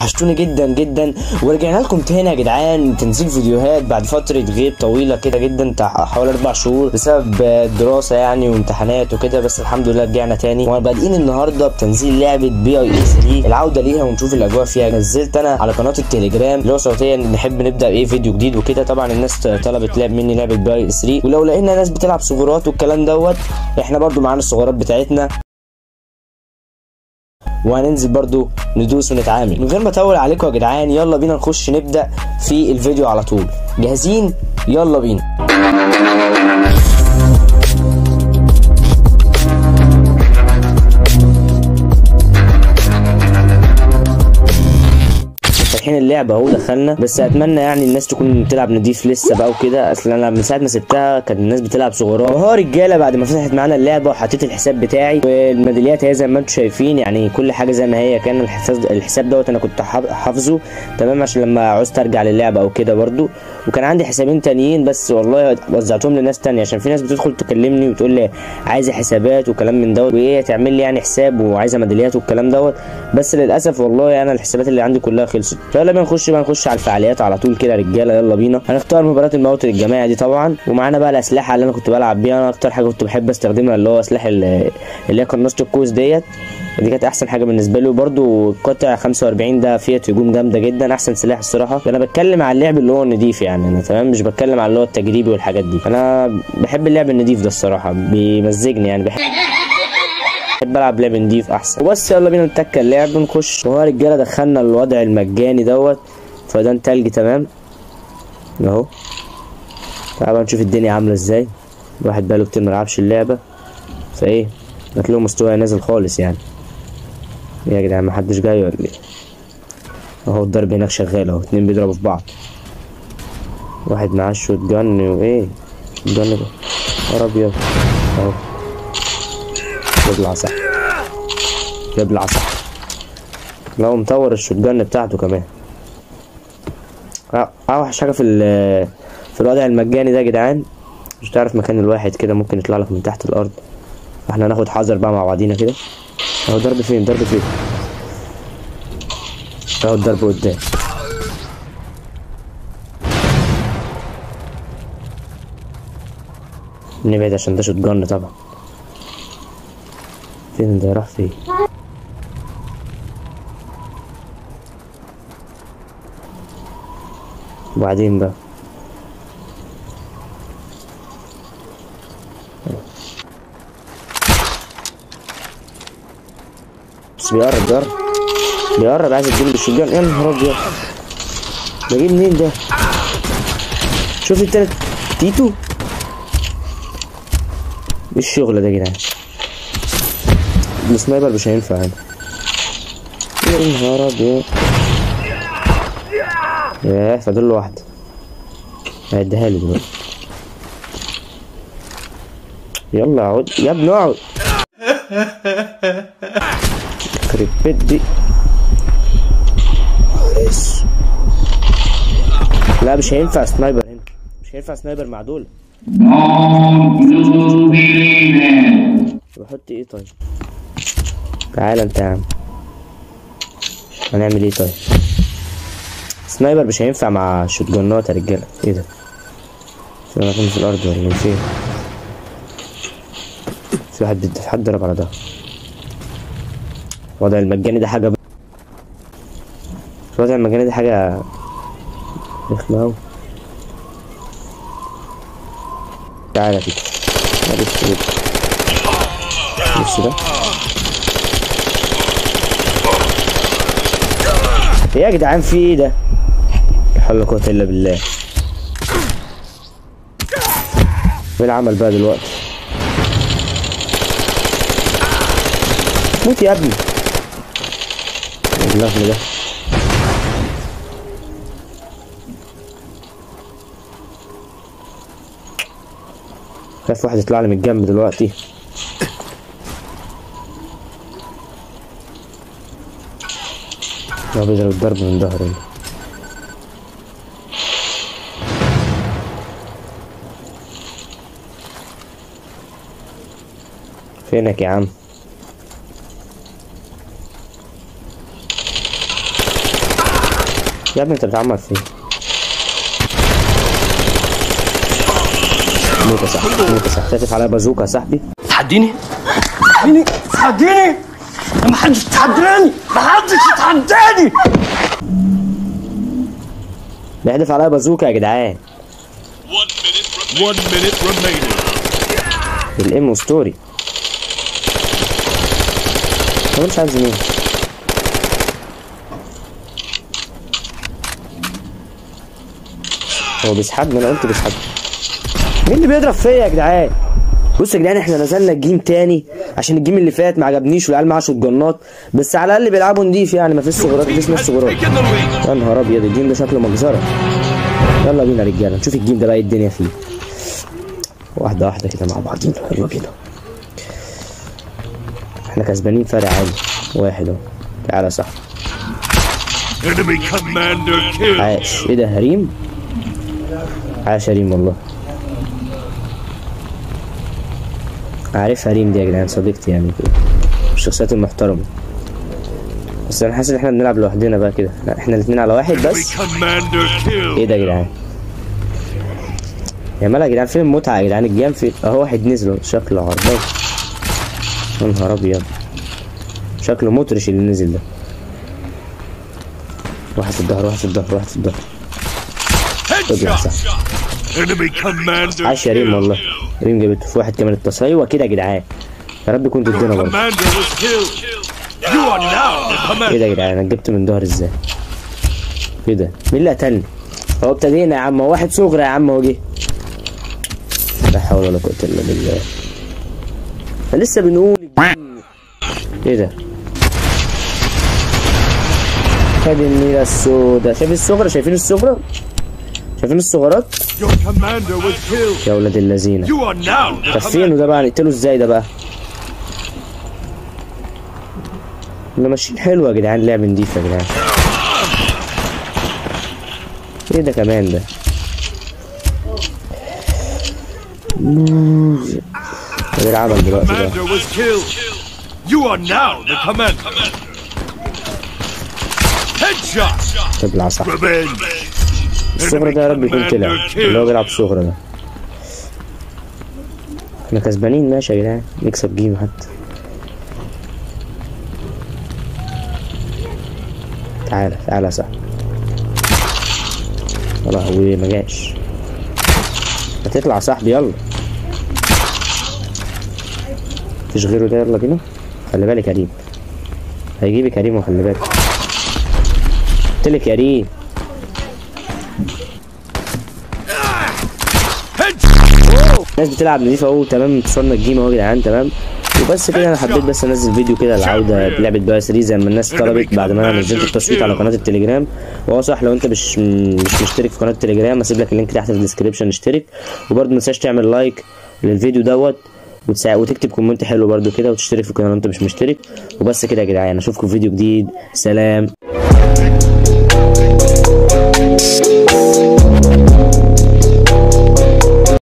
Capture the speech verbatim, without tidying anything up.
وحشتوني جدا جدا، ورجعنا لكم تاني يا جدعان تنزيل فيديوهات بعد فتره غيب طويله كده جدا بتاع حوالي اربع شهور بسبب الدراسه يعني وامتحانات وكده. بس الحمد لله رجعنا تاني وبادئين النهارده بتنزيل لعبه بي اي اس ثلاثة العوده ليها ونشوف الاجواء فيها. نزلت انا على قناه التليجرام اللي هو صوتيا نحب نبدا بايه فيديو جديد وكده. طبعا الناس طلبت لعب مني لعبه بي اي اس ثلاثة، ولو لقينا ناس بتلعب صغيرات والكلام دوت احنا برضو معانا الصغيرات بتاعتنا وهننزل برضو ندوس ونتعامل. من غير ما اطول عليكم يا جدعان يلا بينا نخش نبدا في الفيديو على طول. جاهزين؟ يلا بينا. فاتحين اللعبه اهو دخلنا، بس اتمنى يعني الناس تكون بتلعب نضيف لسه بقى وكده. اصل انا من ساعه ما سبتها كانت الناس بتلعب صغيرات. وهو رجاله بعد ما فتحت معانا اللعبه وحطيت الحساب بتاعي والميداليات هي زي ما انتم شايفين، يعني كل حاجه زي ما هي. كان الحساب الحساب دوت انا كنت حافظه تمام عشان لما عوزت ارجع للعبه او كده برده. وكان عندي حسابين تانيين بس والله وزعتهم لناس تانية عشان في ناس بتدخل تكلمني وتقول لي عايزه حسابات وكلام من دوت وايه تعمل لي يعني حساب وعايزه ميداليات والكلام دوت. بس للاسف والله انا الحسابات اللي عندي كلها خلصت. يلا بينا نخش بقى نخش على الفعاليات على طول كده يا رجاله. يلا بينا. هنختار مباراه الموت الجماعي دي طبعا، ومعانا بقى الاسلحه اللي انا كنت بلعب بيها. انا اكتر حاجه كنت بحب استخدمها اللي هو اسلحه اللي هي قناصه القوس ديت، دي كانت احسن حاجه بالنسبه لي. وبرده القطع خمسة واربعين ده فيها هجوم جامده جدا، احسن سلاح الصراحه. انا بتكلم على اللعب اللي هو النضيف يعني انا تمام، مش بتكلم على اللي هو التجريبي والحاجات دي. انا بحب اللعب النضيف ده الصراحه بيمزجني يعني، بحب بحب العب لعب نضيف احسن. وبس يلا بينا نتكل اللعب ونخش. وهو رجاله دخلنا الوضع المجاني دوت فده تلج تمام اهو. تعالوا نشوف الدنيا عامله ازاي. الواحد بقاله كتير ملعبش اللعبه فايه هتلاقوا مستوى نازل خالص يعني. ايه يا جدعان محدش جاي ولا ايه؟ اهو الضرب هناك شغال اهو، اتنين بيضربوا في بعض. واحد معاه الشوت جن وايه الجن ده يا ابيض اهو. جاب العصا جاب العصا لو مطور الشوت جن بتاعته كمان. اوحش حاجه في في الوضع المجاني ده يا جدعان مش تعرف مكان الواحد كده ممكن يطلع لك من تحت الارض. احنا هناخد حذر بقى مع بعضينا كده. اهو ضرب فين ضرب فين اهو الضرب قدام. نبعد عشان ده شوت جن طبعا. فين ده راح فين؟ وبعدين بقى بس بيقرب بيقرب بيقرب عايز يديله بالشجان. يا نهار ابيض ده جه منين ده؟ شوف التالت تيتو. ايه الشغل ده يا جدعان؟ السنايبر مش هينفع هنا. يا نهار ابيض. ياه فاضل له واحده هيديها لي دلوقتي. يلا اقعد يا ابني اقعد. يخرب بيت دي. لا مش هينفع سنايبر هنا، مش هينفع سنايبر مع دول. بحط ايه طيب؟ تعال انت يا عم هنعمل ايه طيب؟ سنايبر مش هينفع مع شوت جنات يا رجاله. ايه ده؟ في انا في الارض ولا فين؟ في واحد في حد ضرب على ده. الوضع المجاني ده حاجه ب... الوضع المجاني ده حاجه رخمه اوي. تعالى كده بص كده بص ده. ايه يا جدعان في ايه ده؟ لا حول ولا قوة الا بالله. ايه العمل بقى دلوقتي؟ موت يا ابني. اللغم ده خايف واحد يطلع لي من الجنب دلوقتي. هو بيضرب الضرب من ظهري. فينك يا عم؟ يا ابني انت بتعمر فين؟ موت يا صاحبي، موت يا صاحبي، تاتف عليا بازوكا يا صاحبي. تحديني؟ تحديني؟ تحديني؟ ما حدش يتحداني، ما حدش يتحداني. بيحدف عليا بازوكا يا جدعان. One minute remaining. الام ستوري. هو مش عايز مين؟ هو بيسحبني، انا قلت بيسحبني. مين اللي بيضرب فيا يا جدعان؟ بصوا يا جدعان احنا نزلنا الجيم تاني عشان الجيم اللي فات ما عجبنيش والعيال معاه شوت جنات، بس على الاقل بيلعبوا نضيف يعني، ما فيش صغيرات، ما فيش ناس صغيرات. يا نهار ابيض الجيم ده شكله مجزره. يلا بينا يا رجاله نشوف الجيم ده بقى ايه الدنيا فيه. واحده واحده كده مع بعضينا، يلا بينا. احنا كسبانين فرق عالي واحد اهو. تعالى يا صاحبي. عاش. ايه ده هريم؟ عاش هريم والله. عارف هريم دي يا جدعان، صديقتي يعني كده، الشخصيات المحترمة. بس انا حاسس ان احنا بنلعب لوحدنا بقى كده، لا احنا الاتنين على واحد بس. ايه ده يا جدعان؟ يا مالها يا جدعان؟ فين المتعة يا جدعان؟ الجيم في اهو واحد نزل شكله عربي. يا نهار ابيض شكله مطرش اللي نزل ده. واحد في الظهر، واحد في الظهر، واحد في الظهر. خد يا صاحبي. عاش يا ريم والله. ريم جابته في واحد كمان اتصل. ايوه كده يا جدعان، يا رب يكون ضدنا برضه. ايه ده يا جدعان؟ انا جبت من ظهر ازاي؟ ايه ده؟ مين اللي قتلني؟ هو ابتدينا يا عم، هو واحد صغرى يا عم هو جه. لا حول ولا قوة الا بالله. لسه بنقول ايه ده؟ خد النيلة السودا. شايف الصغرى؟ شايفين الصغرى؟ شايفين الصغيرات؟ يا ولاد اللذينة. طب فين ده بقى؟ نقتله ازاي ده بقى؟ احنا ماشيين حلو يا جدعان، لعب نضيف يا جدعان. ايه ده كمان ده؟ ايه العمل دلوقتي ده؟ طلع صح. الصغرى ده يا رب يكون طلع، اللي هو بيلعب صغرى ده. احنا كسبانين ماشي يا جدعان، نكسب جيم حتى. تعالى تعالى يا صاحبي. يا لهوي ما جاش. هتطلع يا صاحبي يلا. مفيش غيره ده، يلا بينا. خلي بالك يا ريم، هيجيبك يا ريم وخلي بالك. قلتلك يا ريم. الناس بتلعب نضيف اهو. تمام انتصرنا الجيم اهو يا جدعان. تمام وبس كده. انا حبيت بس انزل فيديو كده العوده لعبه بقى ثلاثة زي ما الناس طلبت، بعد ما انا نزلت التصويت على قناه التليجرام. وهو صح لو انت مش مش مشترك في قناه التليجرام هسيب لك اللينك تحت في الديسكربشن اشترك. وبرده ما تنساش تعمل لايك للفيديو دوت وتكتب كومنت حلو برده كده، وتشترك في القناه لو انت مش مشترك. وبس كده يا جدعان، اشوفكم في فيديو جديد. سلام.